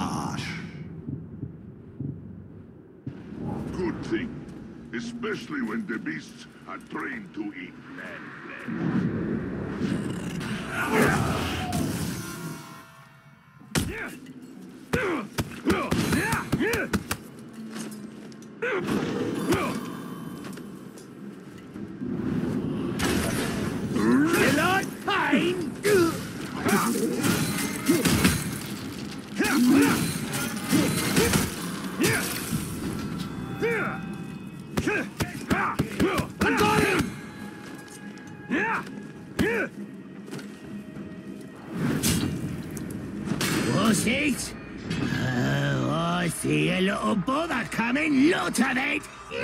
Gosh. Good thing. Especially when the beasts are trained to eat man You like pain? I got him! Was it? Oh, I see a little bother coming. Lot of it.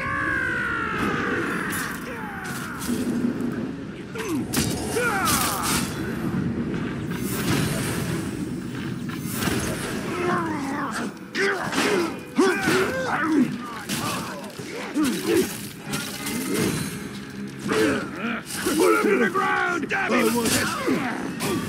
Put him to the ground! Damn it!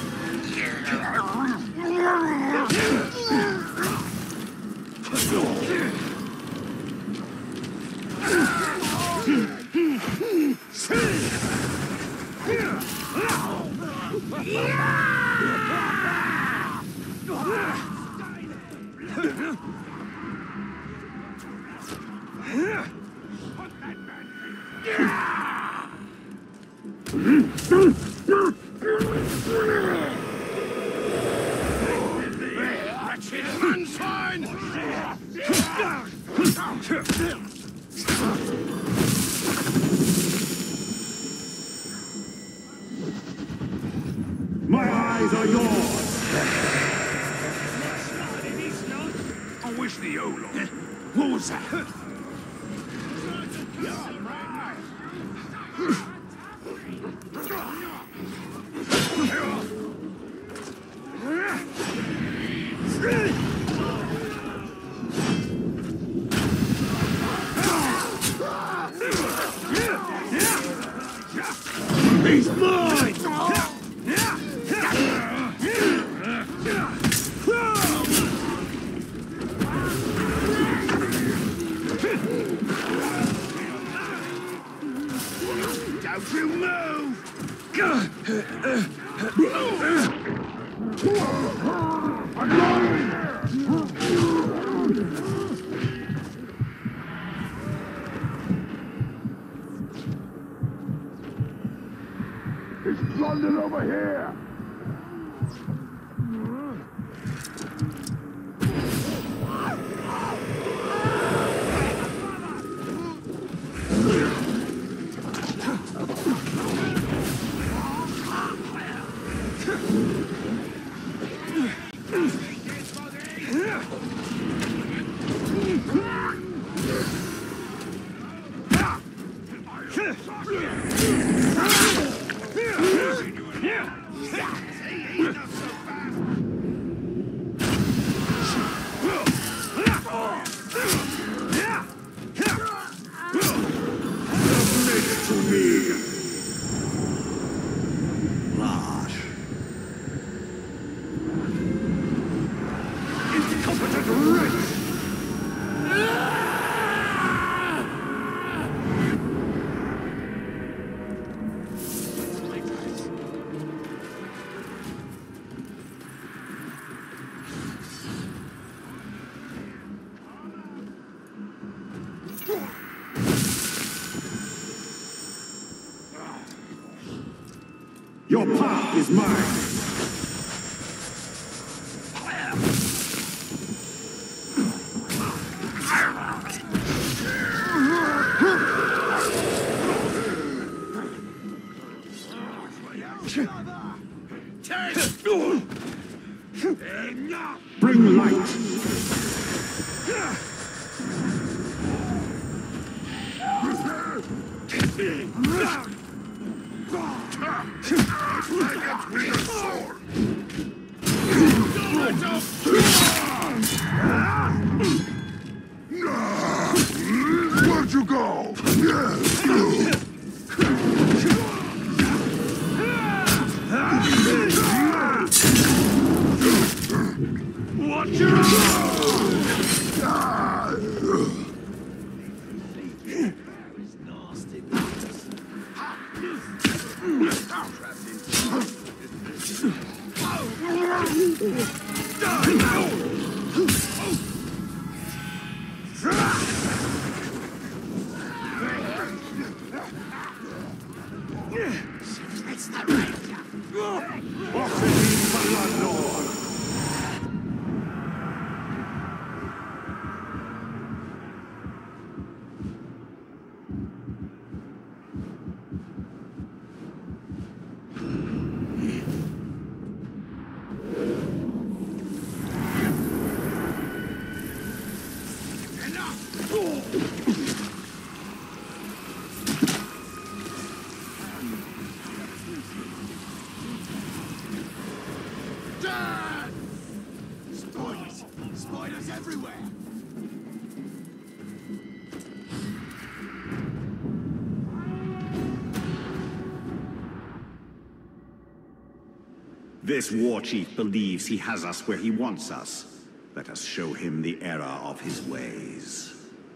My eyes are yours! I wish the Olo. What was that? He's mine! Don't you move! It's London over here! Your path is mine! Bring light! Like a It's the Ranger. Spoilers! Spoilers everywhere! This war chief believes he has us where he wants us. Let us show him the error of his ways.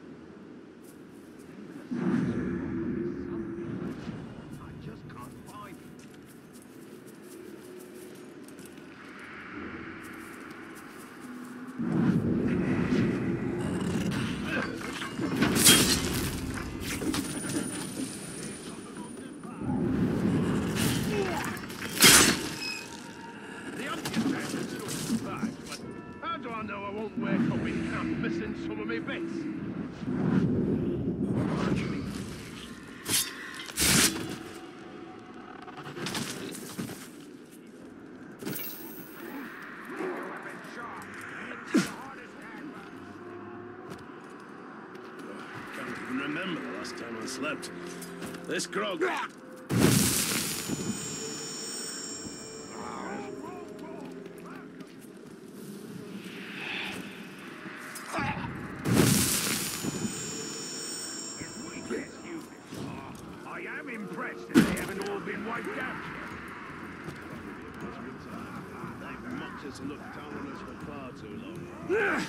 How do I know I won't wake up in camp missing some of me bits? Can't even remember the last time I slept. This grog. I am impressed that they haven't all been wiped out They've mocked us and looked down on us for far too long.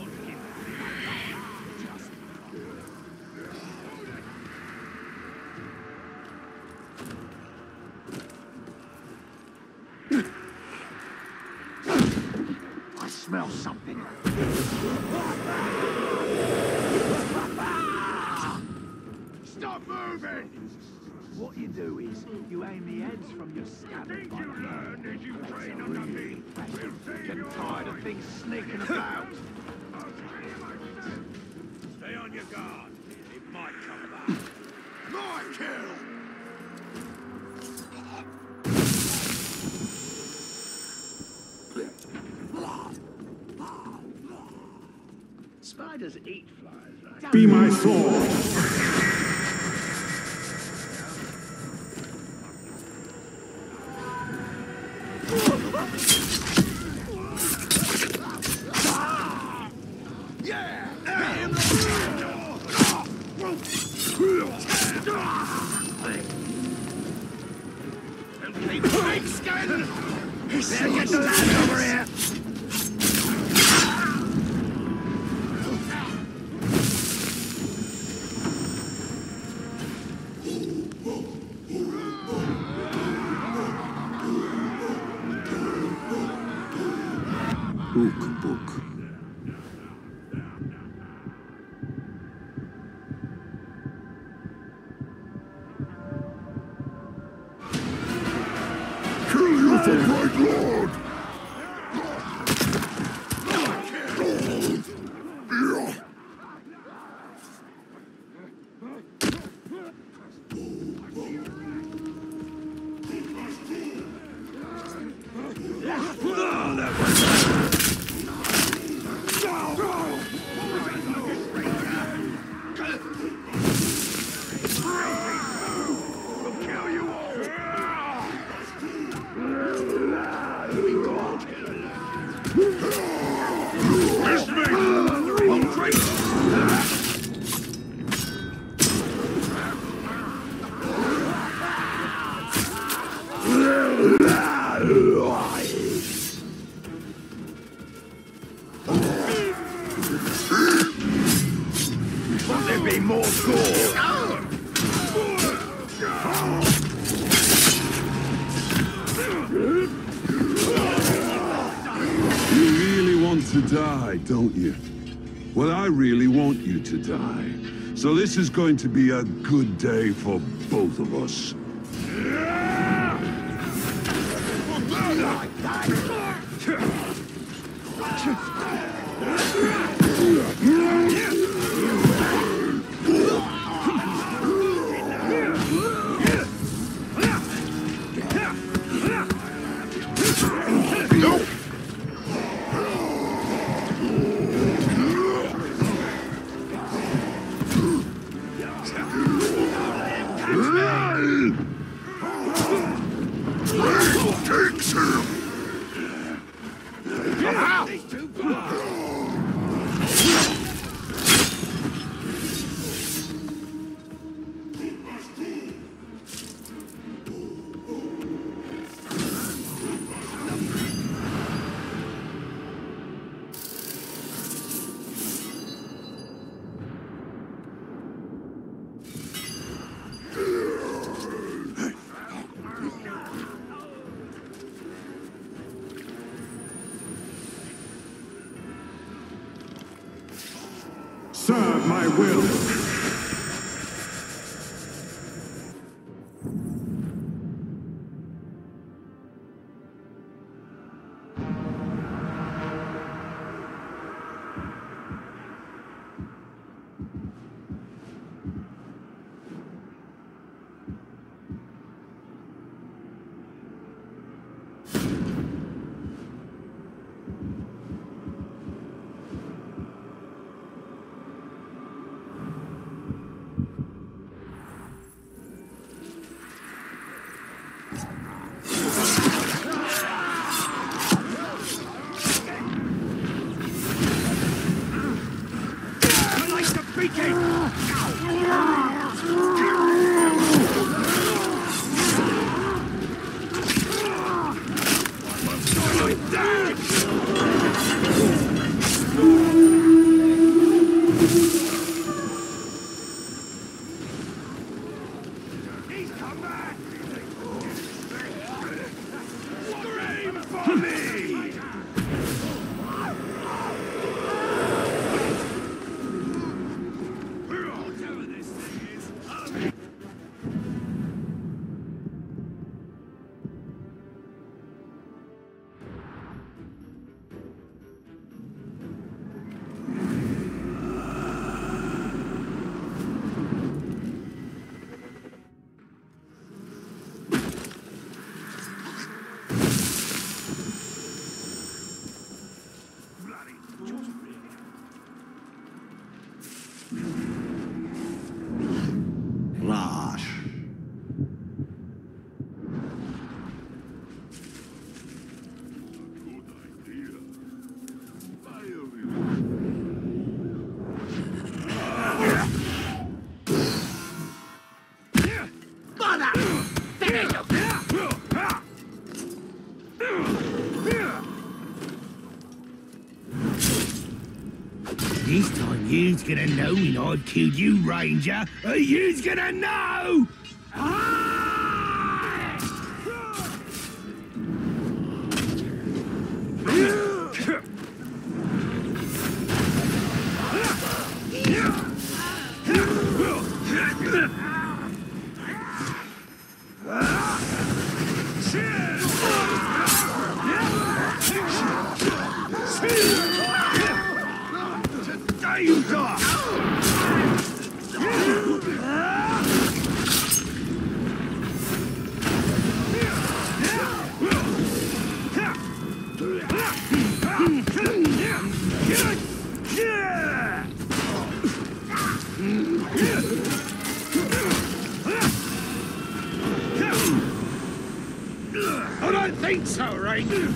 I smell something. Stop moving! What you do is, you aim the heads from your scabbard. Think you learned as you train under me? We'll save Get your tired of things sneaking about. Stay on your guard. It might come back. My kill! Spiders eat flies, right? Be my sword! Get the lad over here! Ook book. Kill you for Great Lord! me more gore! You really want to die, don't you? Well, I really want you to die. So this is going to be a good day for both of us. Takes him! Serve my will. Rash. This time you's gonna know when I've killed you, Ranger. You's gonna know! Today you die! I don't think so, Ranger.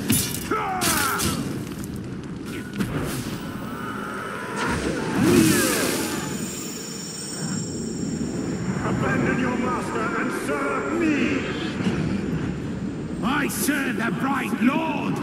Abandon your master and serve me! I serve the bright Lord!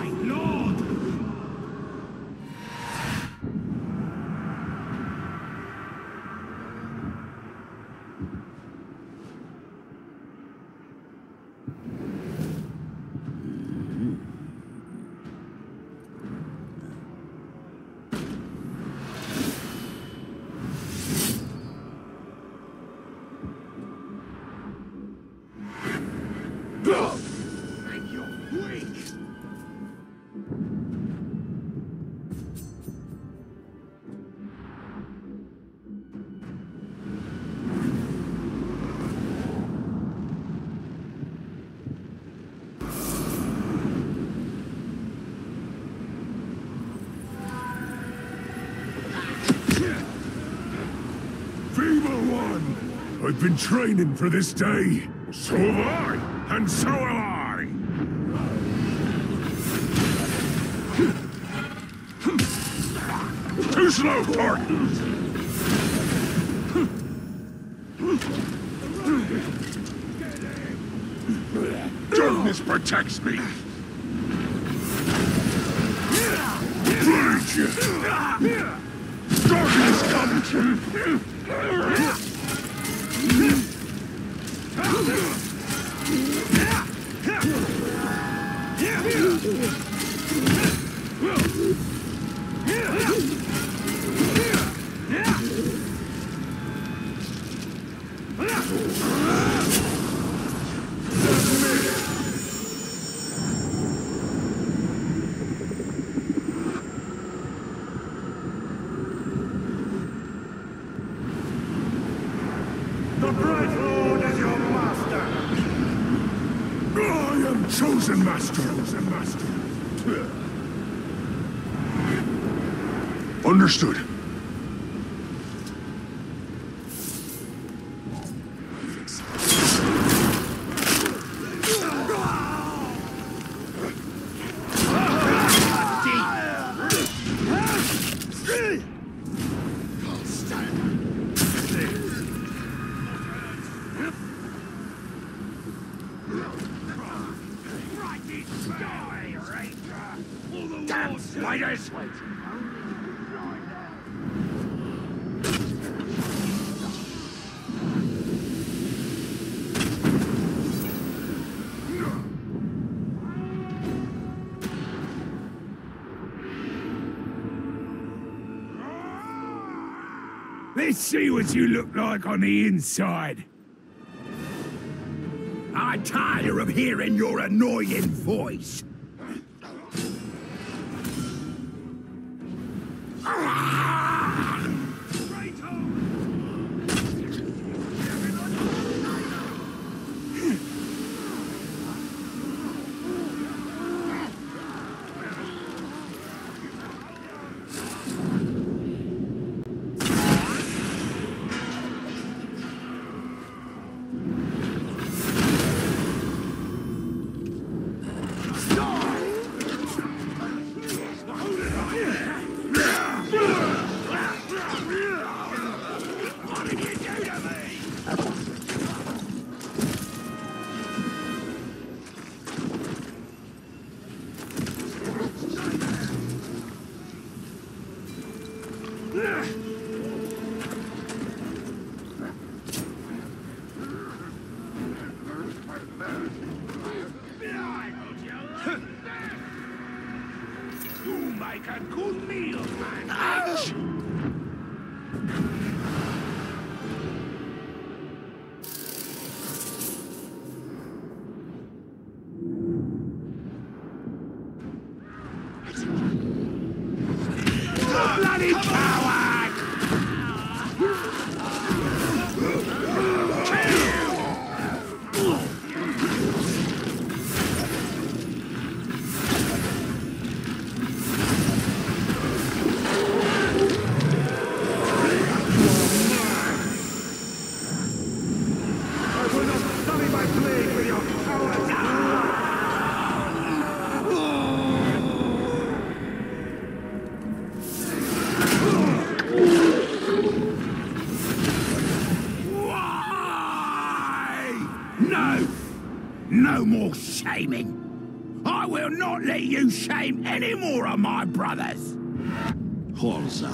I've been training for this day. So have I, and so have I. Too slow, Spartans! Darkness protects me! Blind you! Darkness comes! The Bright Lord is your master! I am chosen master! Understood. Damn spiders! Let's see what you look like on the inside. I'm tired of hearing your annoying voice. You make a good meal, man. Bloody coward! No! No more shaming! I will not let you shame any more of my brothers! Horza.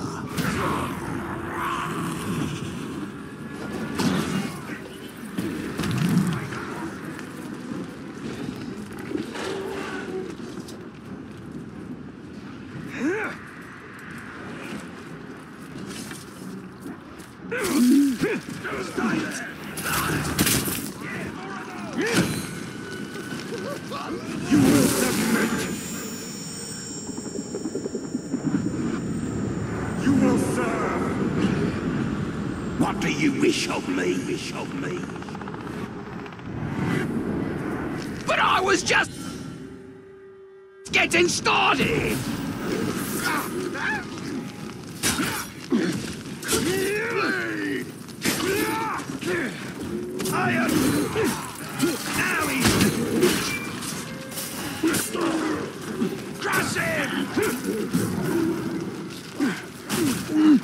You will submit! You will serve! What do you wish of me? But I was just getting started!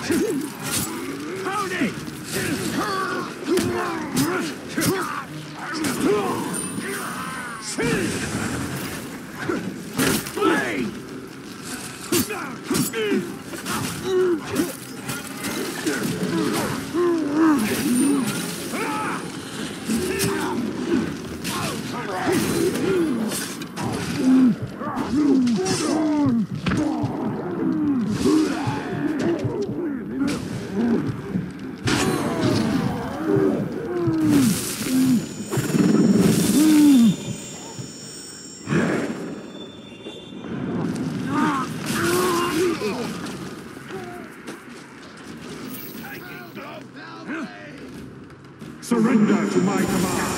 Hold it! Surrender to my command!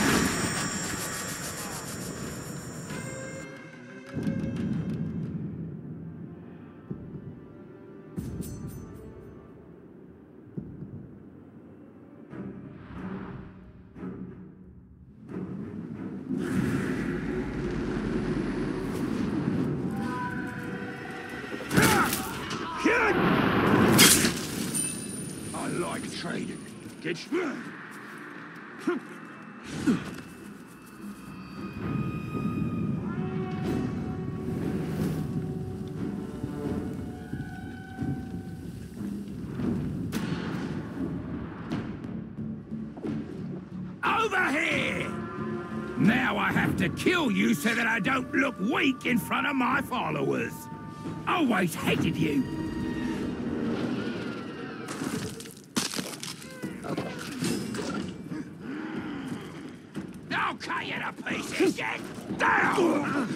I like trading. Get over here! Now I have to kill you so that I don't look weak in front of my followers. Always hated you. I'll cut you to pieces, get down!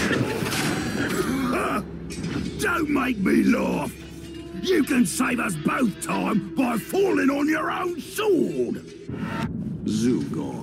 Don't make me laugh! You can save us both time by falling on your own sword! Zugor.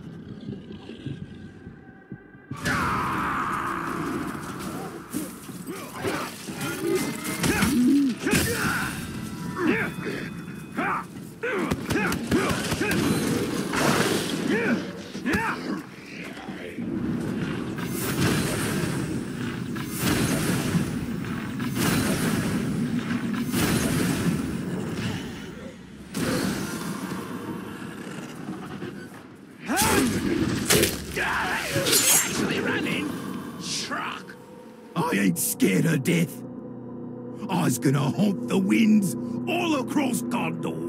I ain't scared of death. I's gonna haunt the winds all across Gondor.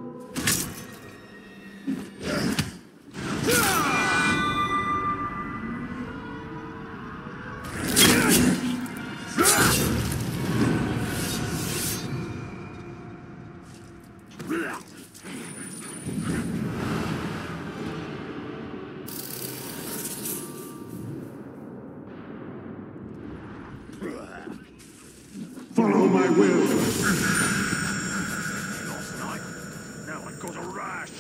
Follow my will! Last night, now I've got a rash.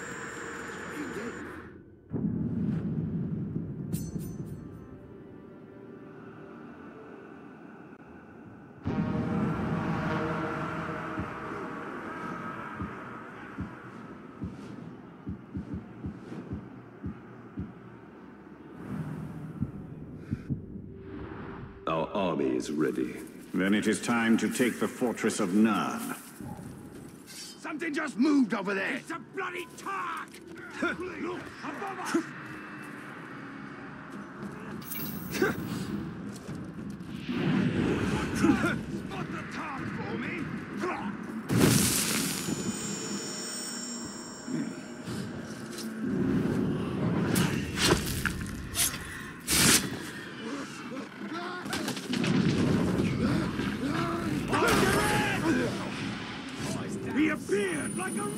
Our army is ready. Then it is time to take the fortress of Nurn. Something just moved over there. It's a bloody Tark! Look, above us! Spot the Tark for me! He appeared like a...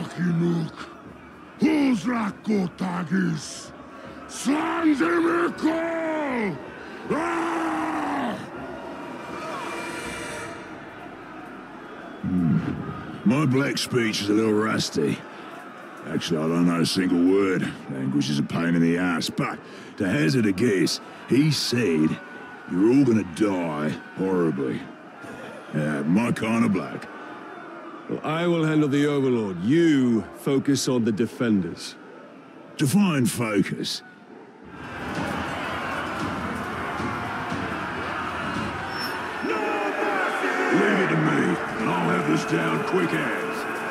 Machinuk, Huzrakotagis, Sanzimiko! My black speech is a little rusty. Actually, I don't know a single word. Language is a pain in the ass, but to hazard a guess, he said you're all gonna die horribly. My kind of black. Well, I will handle the Overlord. You focus on the Defenders. Define focus. Leave it to me, and I'll have this down quick as.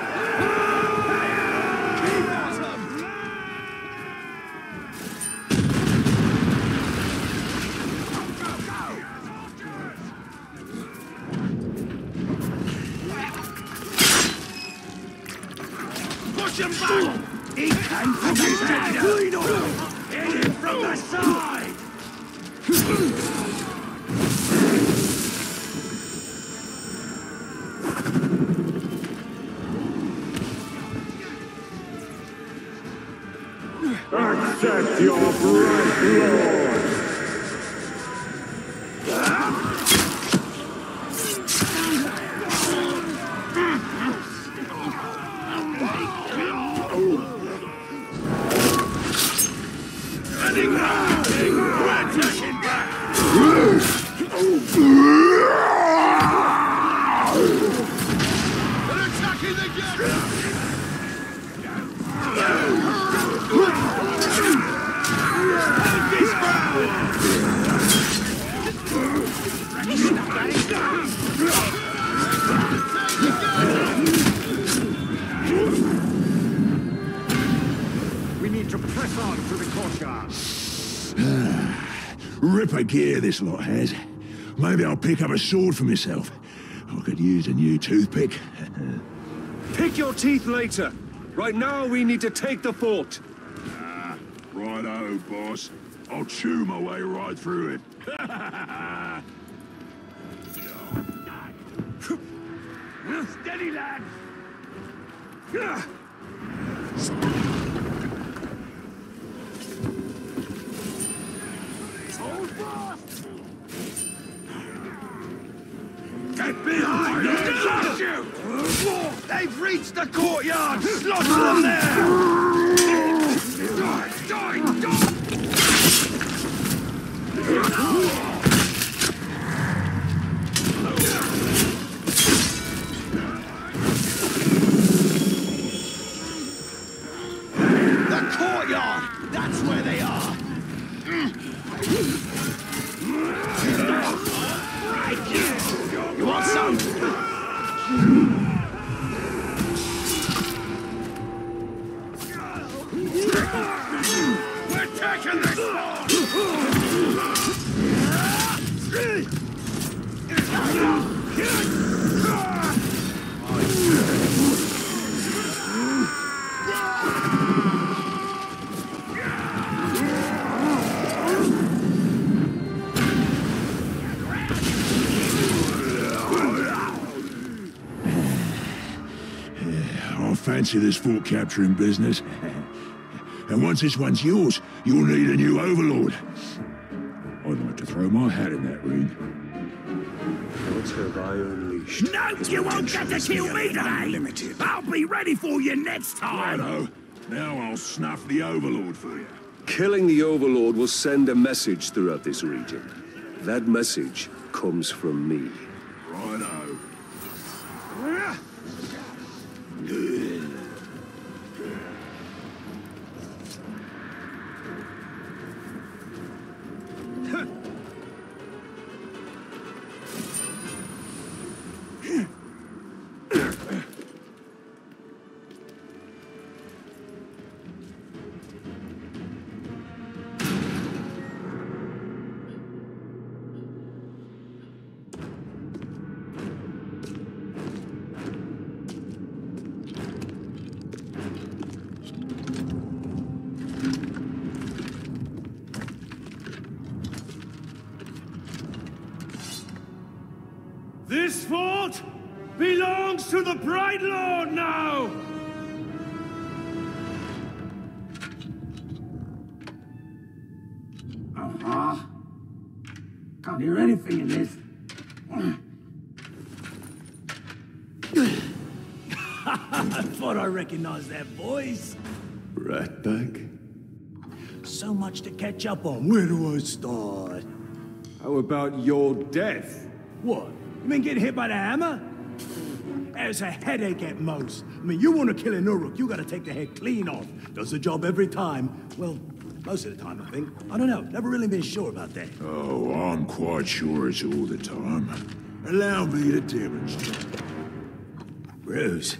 Push him back! He came from the center! Hit him from the side! Accept your bright lord! We need to press on to the courtyard. Ripper gear this lot has. Maybe I'll pick up a sword for myself. I could use a new toothpick. Pick your teeth later. Right now, we need to take the fort. Righto, boss. I'll chew my way right through it. Steady, lad! Get behind us! They've reached the courtyard! Slaughter them there! Die! Die! Die! The courtyard! That's where they are! You want some? We're taking this I fancy this fort capturing business. And once this one's yours, you'll need a new overlord. I'd like to throw my hat in that ring. What have I unleashed? No, you won't get to kill me today! Limited. I'll be ready for you next time! Righto. Now I'll snuff the overlord for you. Killing the Overlord will send a message throughout this region. That message comes from me. Righto. This fort belongs to the Bright Lord now! can't hear anything in this. I thought I recognized that voice. Ratbag? So much to catch up on. Where do I start? How about your death? What? You mean getting hit by the hammer? There's a headache at most. I mean, you want to kill an Uruk, you gotta take the head clean off. Does the job every time. Well, most of the time, I think. I don't know. Never really been sure about that. Oh, I'm quite sure it's all the time. Allow me to demonstrate. Bruce.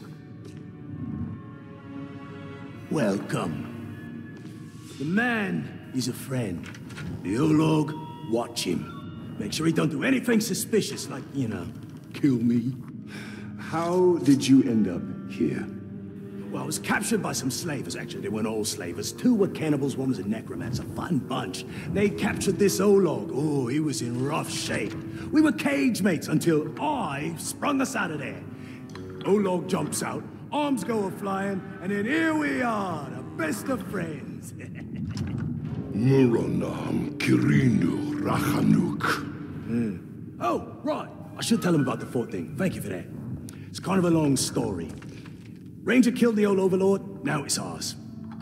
Welcome. The man is a friend. The Olog, watch him. Make sure he don't do anything suspicious, like, you know, kill me. How did you end up here? Well, I was captured by some slavers, actually. They weren't all slavers. 2 were cannibals, 1 was a necromancer. Fun bunch. They captured this Olog. Oh, he was in rough shape. We were cage mates until I sprung us out of there. Olog jumps out, arms go a-flying, and then here we are, the best of friends. Muranam Kirinu Rachanuk. Oh, right. I should tell him about the fort thing. Thank you for that. It's kind of a long story. Ranger killed the old overlord, now it's ours.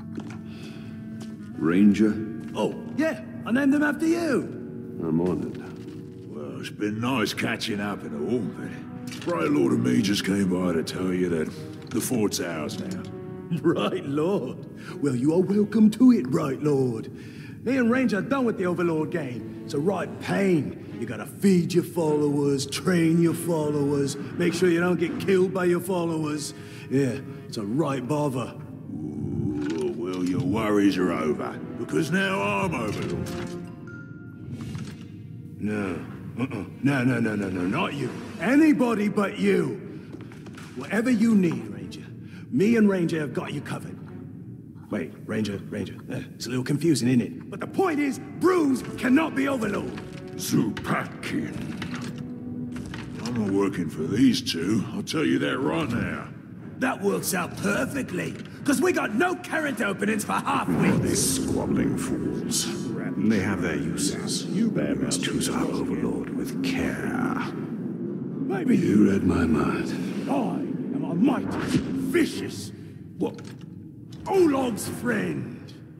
Ranger? Oh, yeah, I named him after you. I'm honored. Well, it's been nice catching up and all, but Bright Lord and me just came by to tell you that the fort's ours now. Right, Lord. Well, you are welcome to it, Right, Lord. Me and Ranger are done with the Overlord game. It's a right pain. You gotta feed your followers, train your followers, make sure you don't get killed by your followers. Yeah, it's a right bother. Ooh, well, your worries are over, because now I'm Overlord. No. No, not you. Anybody but you. Whatever you need, Ranger. Me and Ranger have got you covered. Wait, Ranger. It's a little confusing, isn't it? But the point is, Bruce cannot be Overlord. Zupakin. I'm not working for these 2, I'll tell you that right now. That works out perfectly, because we got no current openings for half-wits. These squabbling fools. They have their uses. We must choose our overlord with care. Maybe You read my mind. I am a mighty, vicious, what? Olog's friend.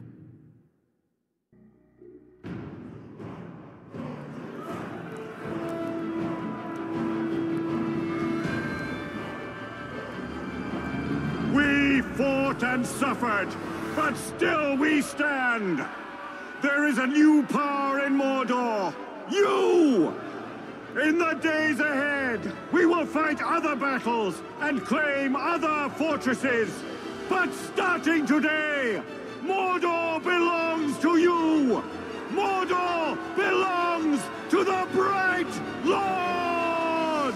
We fought and suffered, but still we stand. There is a new power in Mordor. You! In the days ahead, we will fight other battles and claim other fortresses. But starting today, Mordor belongs to you! Mordor belongs to the Bright Lord!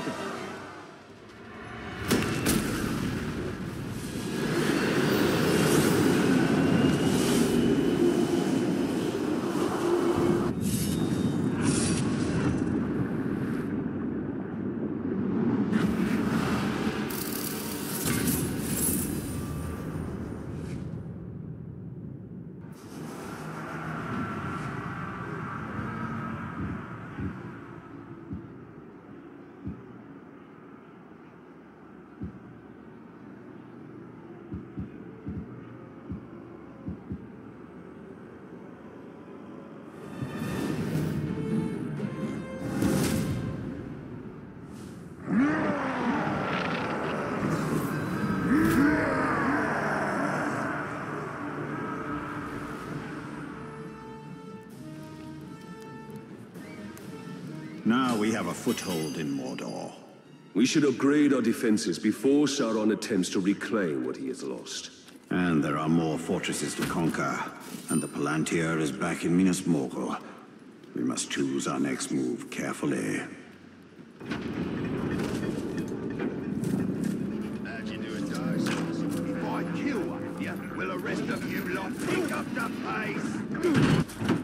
Now we have a foothold in Mordor. We should upgrade our defenses before Sauron attempts to reclaim what he has lost. And there are more fortresses to conquer. And the Palantir is back in Minas Morgul. We must choose our next move carefully. How'd you do it, guys? If I kill one of you, will the rest of you lot pick up the pace?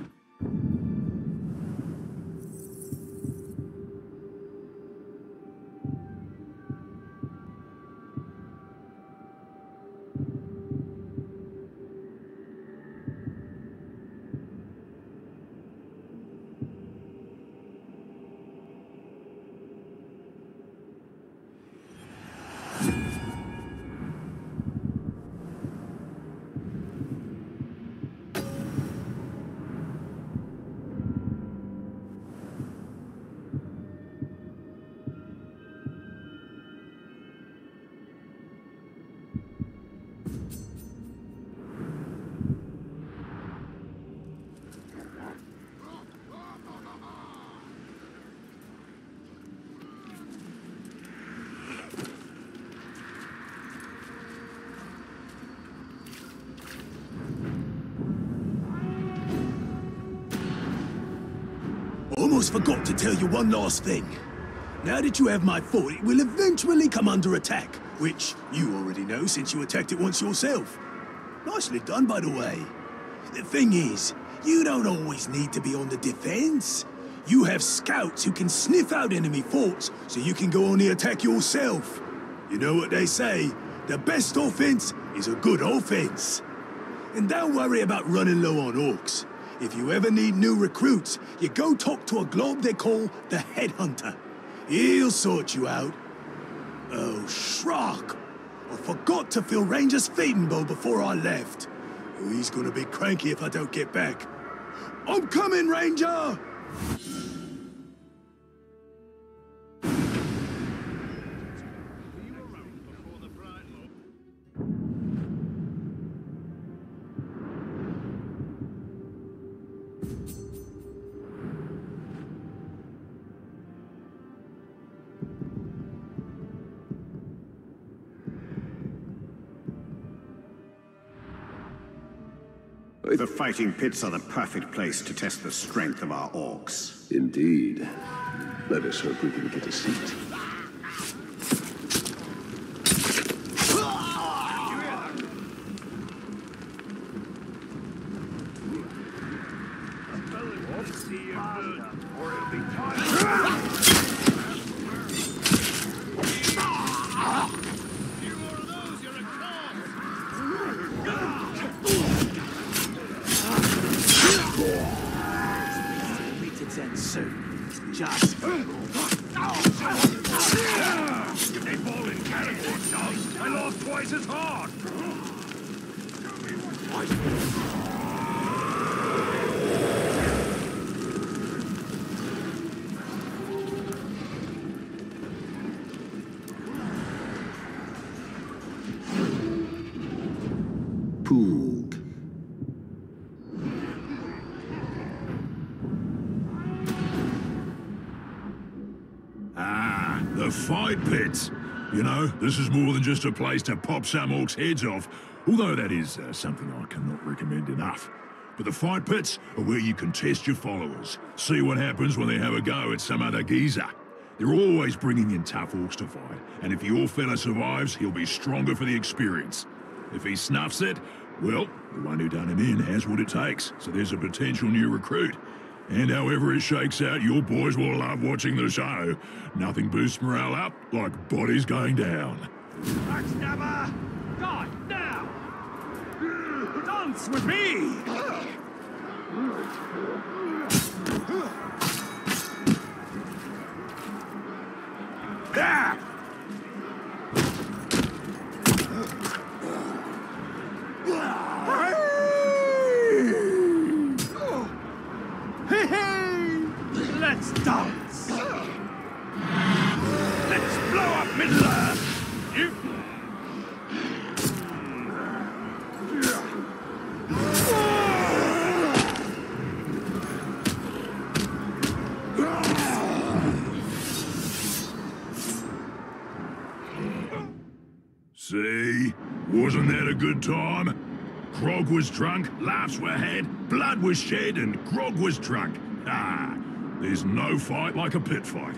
Almost forgot to tell you one last thing. Now that you have my fort, it will eventually come under attack, which you already know since you attacked it once yourself. Nicely done, by the way. The thing is, you don't always need to be on the defense. You have scouts who can sniff out enemy forts, so you can go on the attack yourself. You know what they say, the best offense is a good offense. And don't worry about running low on orcs. If you ever need new recruits, you go talk to a glob they call the Headhunter. He'll sort you out. Oh, Shrock! I forgot to fill Ranger's feeding bowl before I left. Oh, he's gonna be cranky if I don't get back. I'm coming, Ranger! The fighting pits are the perfect place to test the strength of our orcs. Indeed. Let us hope we can get a seat. Poog. Ah, the fight pits. You know, this is more than just a place to pop some orcs' heads off, although that is something I cannot recommend enough. But the fight pits are where you can test your followers, see what happens when they have a go at some other geezer. They're always bringing in tough orcs to fight, and if your fella survives, he'll be stronger for the experience. If he snuffs it, well, the one who done him in has what it takes, so there's a potential new recruit. And however it shakes out, your boys will love watching the show. Nothing boosts morale up like bodies going down. Backstabber! God, now! Dance with me! Ah! Hey, hey! Let's dance! Let's blow up Middle-earth! You... See? Wasn't that a good time? Grog was drunk, laughs were had, blood was shed, and Grog was drunk. Ah, there's no fight like a pit fight.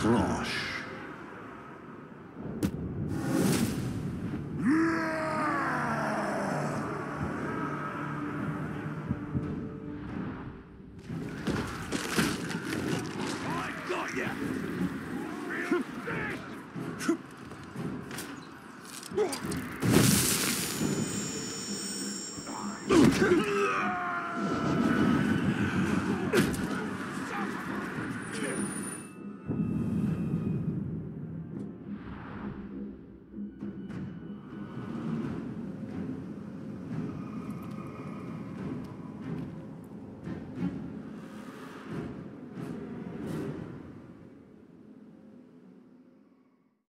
cloche. I got ya!